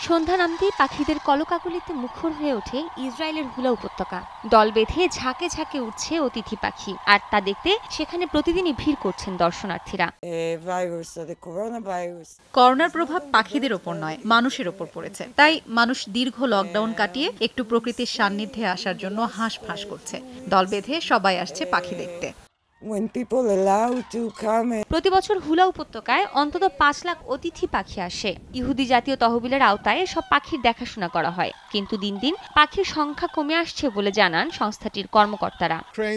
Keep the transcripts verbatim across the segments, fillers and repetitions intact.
সন্ধ্যা নামতেই পাখিদের কলকাকলিতে মুখর হয়ে ওঠে ইসরায়েলের হুলা উপত্যকা। দল বেঁধে ঝাঁকে ঝাঁকে উঠছে অতিথি পাখি, আর তা দেখতে সেখানে প্রতিদিনই ভিড় করছেন দর্শনার্থীরা। করোনার প্রভাব পাখিদের ওপর নয়, মানুষের ওপর পড়েছে। তাই মানুষ দীর্ঘ লকডাউন কাটিয়ে একটু প্রকৃতির সান্নিধ্যে আসার জন্য হাঁসফাঁস করছে। দল বেঁধে সবাই আসছে পাখি দেখতে। প্রতি বছর হুলা উপত্যকায় অন্তত পাঁচ লাখ অতিথি পাখি আসে। ইহুদি জাতীয় তহবিলের আওতায় সব পাখির দেখাশোনা করা হয়, কিন্তু দিন দিন পাখির সংখ্যা কমে আসছে বলে জানান সংস্থাটির কর্মকর্তারা।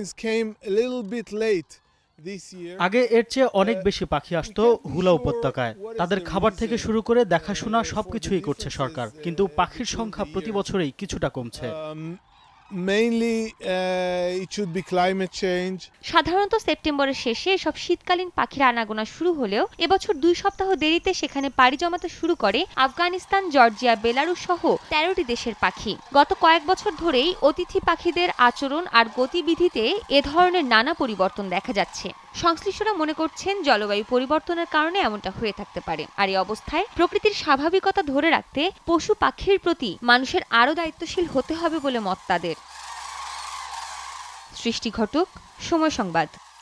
আগে এর চেয়ে অনেক বেশি পাখি আসতো হুলা উপত্যকায়। তাদের খাবার থেকে শুরু করে দেখাশোনা সবকিছুই করছে সরকার, কিন্তু পাখির সংখ্যা প্রতি বছরেই কিছুটা কমছে। Mainly, uh, it should be climate change. সাধারণত সেপ্টেম্বরের শেষে সব শীতকালীন পাখির আনাগোনা শুরু হলেও এবছর দুই সপ্তাহ দেরিতে সেখানে পাড়ি জমাতে শুরু করে আফগানিস্তান, জর্জিয়া, বেলারুশ সহ তেরোটি দেশের পাখি। গত কয়েক বছর ধরেই অতিথি পাখিদের আচরণ আর গতিবিধিতে এ ধরনের নানা পরিবর্তন দেখা যাচ্ছে। সংশ্লিষ্টরা মনে করছেন জলবায়ু পরিবর্তনের কারণে এমনটা হয়ে থাকতে পারে। আর এই অবস্থায় প্রকৃতির স্বাভাবিকতা ধরে রাখতে পশু পাখির প্রতি মানুষের আরও দায়িত্বশীল হতে হবে বলে মত তাদের। সৃষ্টি ঘটক, সময় সংবাদ।